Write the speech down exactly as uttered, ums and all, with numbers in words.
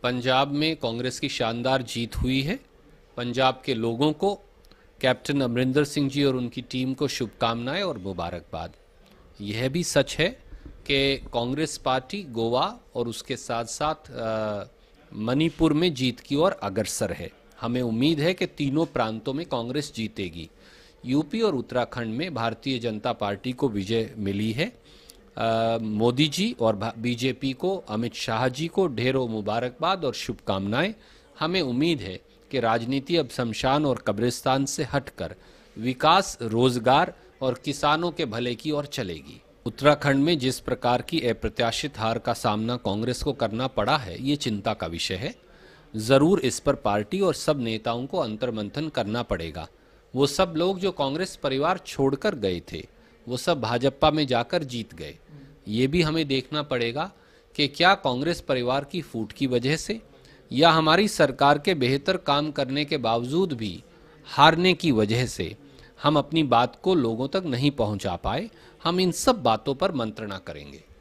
पंजाब में कांग्रेस की शानदार जीत हुई है। पंजाब के लोगों को, कैप्टन अमरिंदर सिंह जी और उनकी टीम को शुभकामनाएं और मुबारकबाद। यह भी सच है कि कांग्रेस पार्टी गोवा और उसके साथ साथ मणिपुर में जीत की ओर अग्रसर है। हमें उम्मीद है कि तीनों प्रांतों में कांग्रेस जीतेगी। यूपी और उत्तराखंड में भारतीय जनता पार्टी को विजय मिली है। आ, मोदी जी और बीजेपी को, अमित शाह जी को ढेरों मुबारकबाद और शुभकामनाएं। हमें उम्मीद है कि राजनीति अब शमशान और कब्रिस्तान से हटकर विकास, रोजगार और किसानों के भले की ओर चलेगी। उत्तराखंड में जिस प्रकार की अप्रत्याशित हार का सामना कांग्रेस को करना पड़ा है, ये चिंता का विषय है। ज़रूर इस पर पार्टी और सब नेताओं को अंतर्मंथन करना पड़ेगा। वो सब लोग जो कांग्रेस परिवार छोड़कर गए थे, वो सब भाजपा में जाकर जीत गए। ये भी हमें देखना पड़ेगा कि क्या कांग्रेस परिवार की फूट की वजह से या हमारी सरकार के बेहतर काम करने के बावजूद भी हारने की वजह से हम अपनी बात को लोगों तक नहीं पहुंचा पाए। हम इन सब बातों पर मंत्रणा करेंगे।